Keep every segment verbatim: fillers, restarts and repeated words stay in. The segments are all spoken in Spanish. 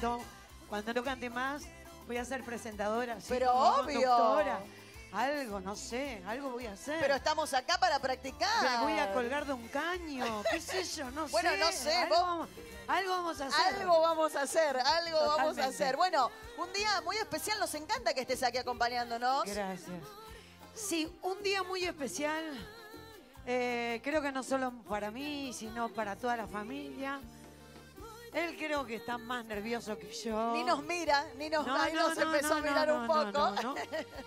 prometo, cuando no cante más, voy a ser presentadora. ¿Sí? Pero como obvio. conductora. Algo, no sé, algo voy a hacer. Pero estamos acá para practicar. Me voy a colgar de un caño, qué sé yo, no Bueno, sé. no sé, Algo, vos- vamos, algo vamos a hacer. Algo vamos a hacer, algo vamos a Totalmente. hacer. Bueno, un día muy especial, nos encanta que estés aquí acompañándonos. Gracias. Sí, un día muy especial. eh, creo que no solo para mí, sino para toda la familia. Él creo que está más nervioso que yo. Ni nos mira, ni nos, No, ahí no, nos no, empezó no, a mirar no, un no, poco. no, no.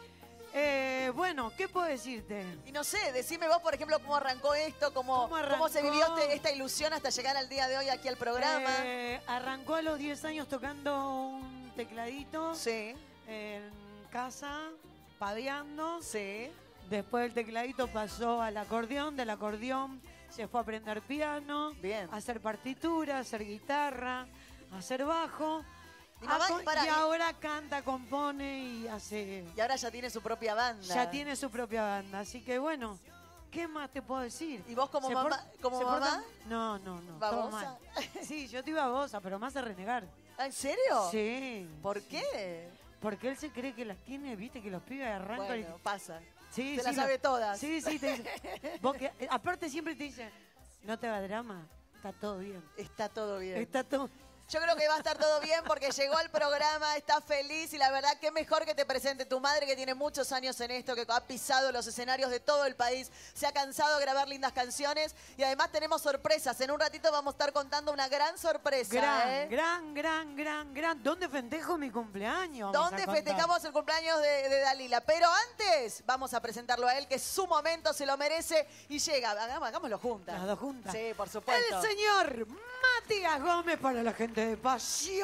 Eh, bueno, ¿qué puedo decirte? Y no sé, decime vos, por ejemplo, cómo arrancó esto, cómo, ¿Cómo cómo se arrancó? vivió este- esta ilusión hasta llegar al día de hoy aquí al programa. Eh, arrancó a los diez años tocando un tecladito Sí, en casa, padeando. sí. Después del tecladito pasó al acordeón, del acordeón se fue a aprender piano, Bien. a hacer partitura, a hacer guitarra, a hacer bajo. Y mamá, a co- pará, y y- ahora canta, compone y hace... Y ahora ya tiene su propia banda. Ya tiene su propia banda, así que bueno, ¿qué más te puedo decir? ¿Y vos como ¿Se mamá- por- como se mamá? portan- No, no, no, todo ¿Babosa? mal. Sí, yo estoy babosa, pero más a renegar. ¿En serio? Sí. ¿Por qué? Porque él se cree que las tiene, viste, que los pibes arrancan Bueno, y... pasa. Sí, se sí, las sabe lo- todas. Sí, sí, te dice. Vos que- eh, aparte siempre te dicen, no te va drama, está todo bien. Está todo bien. Está todo... Yo creo que va a estar todo bien porque llegó al programa, está feliz y la verdad que mejor que te presente tu madre que tiene muchos años en esto, que ha pisado los escenarios de todo el país, se ha cansado de grabar lindas canciones y además tenemos sorpresas. En un ratito vamos a estar contando una gran sorpresa. Gran, ¿eh? gran, gran, gran, gran. ¿Dónde festejo mi cumpleaños? Vamos a ¿Dónde contar. festejamos el cumpleaños de, de Dalila? Pero antes vamos a presentarlo a él, que su momento se lo merece y llega. Hagamos- Hagámoslo juntas. Las dos juntas. Sí, por supuesto. El señor Matías Gómez para la gente de Pasión.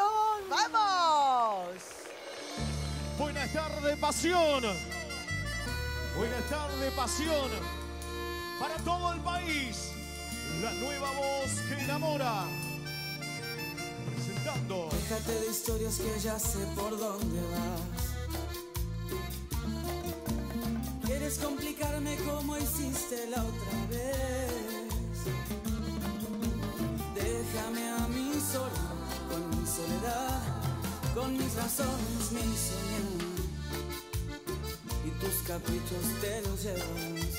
¡Vamos! Buenas tardes, pasión. Buenas tardes, pasión. Para todo el país, la nueva voz que enamora. Presentando. Déjate de historias que ya sé por dónde vas. Quieres complicarme como hiciste la otra vez. Déjame a mí sola, con mi soledad, con mis razones, mi soñar. Y tus caprichos te los llevas.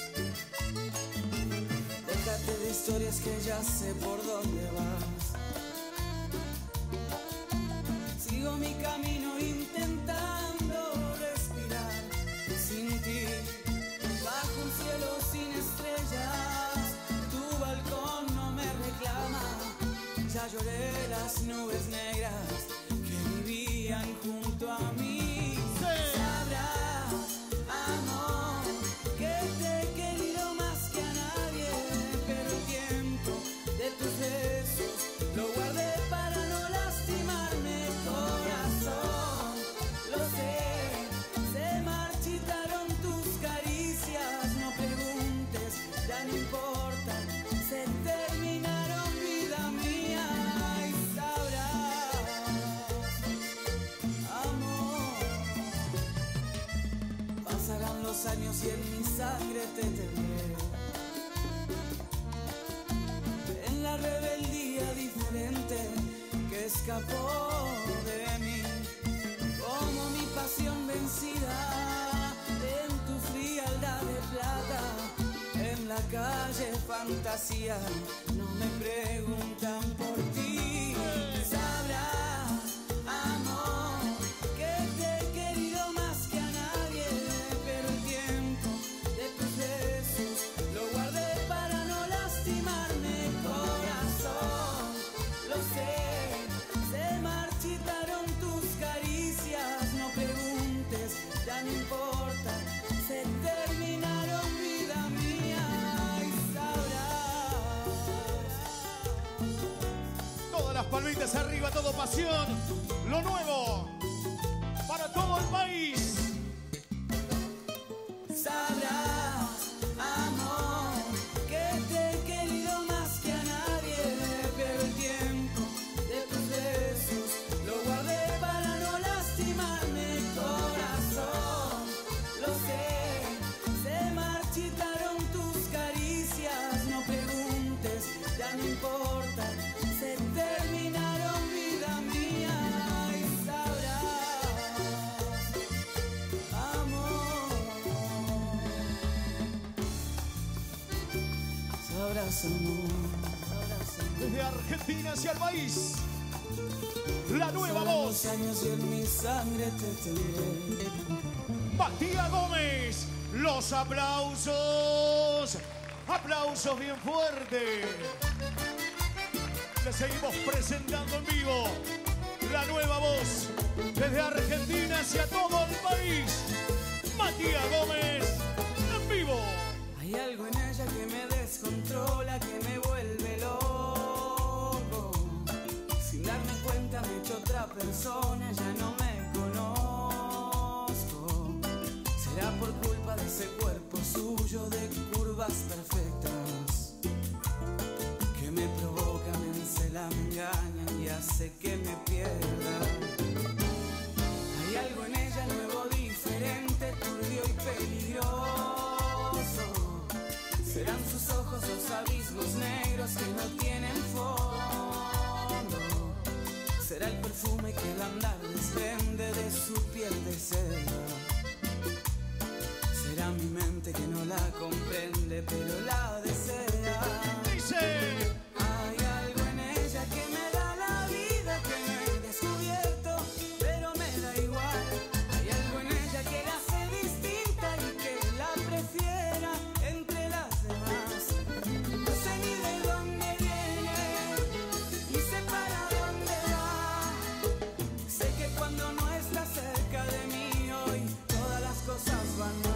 Déjate de historias que ya sé por dónde vas. Sigo mi camino intentando respirar sin ti, bajo un cielo sin estrellas. Tu balcón no me reclama. Ya lloré las nubes negras que vivían junto a mí. Sabrás, amor, que te he querido más que a nadie, pero el tiempo de tus besos lo guardé para no lastimarme, corazón. Lo sé, se marchitaron tus caricias, no preguntes, ya no importa, se terminaron, vida mía, y sabrás, amor. Pasarán los años y en mi sangre te tendré, en la rebeldía diferente que escapó de mí, como mi pasión vencida en tu frialdad de plata. En la calle fantasía no me preguntan por ti. Sabrás, amor, que te he querido más que a nadie, pero el tiempo de tus besos lo guardé para no lastimarme, corazón. Lo sé, se marchitaron tus caricias, no preguntes, ya no importa, se terminaron, vida mía, y sabrás. Todas las palmitas arriba, todo pasión. Lo nuevo para todo el país. Sabrás, amor, que te he querido más que a nadie, pero el tiempo de tus besos lo guardé para no lastimarme, corazón. Lo sé, se marchitaron tus caricias, no preguntes, ya no importa, se terminaron, vida mía, Desde Argentina hacia el país, la nueva voz. Años y en mi sangre te tendré. Matías Gómez, los aplausos. Aplausos bien fuertes. Le seguimos presentando en vivo la nueva voz desde Argentina hacia todo el país. Matías Gómez en vivo. Hay algo en ella que me descontrola, que me vuelve loco. Sin darme cuenta me he hecho otra persona, ya no me conozco. Será por culpa de ese cuerpo suyo de curvas perfectas que me provoca, me encela, me engaña y hace que me pierda. Hay algo en ella nuevo, diferente, turbio y peligroso. Serán sus ojos los abismos negros que no tienen fondo. Será el perfume que al andar desprende de su piel de seda. Será mi mente que no la comprende pero la desea. Dice. Hay algo en ella que me da la vida, que no he descubierto, pero me da igual. Hay algo en ella que la hace distinta y que la prefiera entre las demás. No sé ni de dónde viene, ni sé para dónde va. Sé que cuando no está cerca de mí hoy, todas las cosas van mal.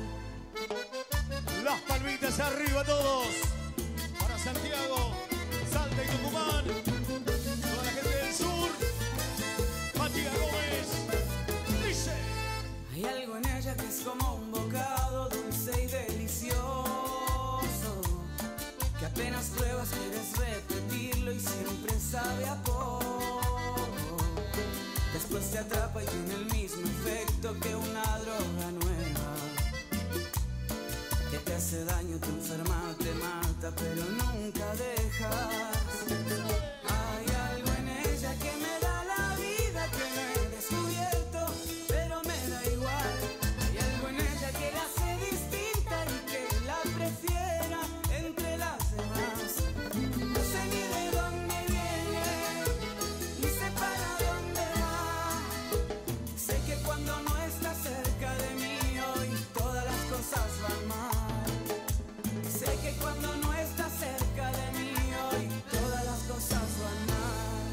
Las palmitas arriba todos. Para Santiago, Salta y Tucumán. Toda la gente del sur. Matías Gómez. Dice. Hay algo en ella que es como un bocado dulce y delicioso, que apenas pruebas quieres repetirlo y siempre sabe a poco. Después te atrapa y tiene el mismo efecto que una droga nueva, que te hace daño, te enferma, te mata, pero nunca dejas. Hay algo en ella que me da la vida, que no he descubierto, pero me da igual. Hay algo en ella que la hace distinta y que la prefiera entre las demás. No sé ni de dónde viene, ni sé para dónde va. Sé que cuando no está cerca de mí hoy, todas las cosas van mal. Sé que cuando no está cerca de mí hoy, todas las cosas van mal.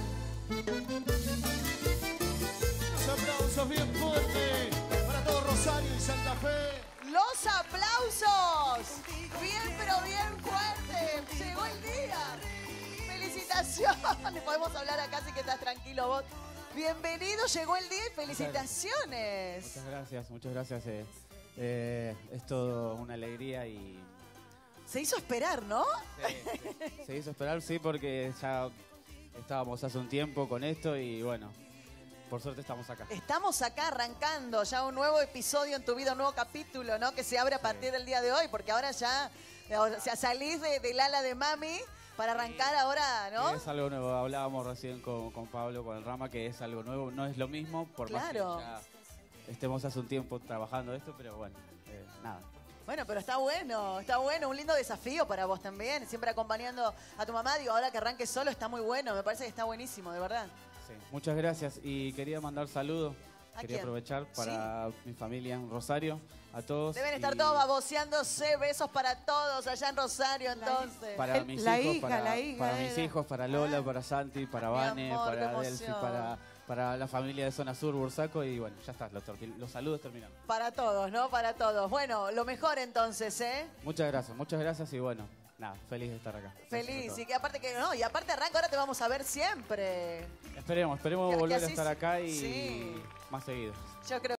Los aplausos bien fuertes para todo Rosario y Santa Fe. Los aplausos. Bien, pero bien fuerte. Llegó el día. Felicitaciones. Podemos hablar acá, así que estás tranquilo vos. Bienvenido, llegó el día y felicitaciones. Muchas gracias, muchas gracias. Eh, eh, es todo una alegría y Se hizo esperar, ¿no? sí, sí, se hizo esperar, sí, porque ya estábamos hace un tiempo con esto y bueno, por suerte estamos acá. Estamos acá arrancando ya un nuevo episodio en tu vida, un nuevo capítulo, ¿no? Que se abre a partir del día de hoy, porque ahora ya o sea, salís de, del ala de mami para arrancar ahora, ¿no? Es algo nuevo, hablábamos recién con, con Pablo, con el Rama, que es algo nuevo, no es lo mismo, por Claro. más que ya estemos hace un tiempo trabajando esto, pero bueno, eh, nada. Bueno, pero está bueno, está bueno, un lindo desafío para vos también, siempre acompañando a tu mamá, digo, ahora que arranques solo está muy bueno, me parece que está buenísimo, de verdad. Sí, muchas gracias y quería mandar saludos. ¿A Quería quién? aprovechar para mi familia en Rosario, a todos. Deben estar y todos baboseándose, besos para todos allá en Rosario, entonces. Para El- mis la hijos, hija, para, la hija para de mis la- hijos, para Lola, Ah. para Santi, para Mi Vane, amor, qué para Delphi, emoción. para, para la familia de Zona Sur, Bursaco y bueno, ya está, los, torqui- los saludos terminaron. Para todos, ¿no? Para todos. Bueno, lo mejor entonces, ¿eh? Muchas gracias, muchas gracias y bueno, nada, feliz de estar acá. Gracias Feliz. a Y todos. que aparte que, no, y aparte arranca, ahora te vamos a ver siempre. Esperemos, esperemos Que- que volver a así estar se- acá y sí. más seguido. Yo creo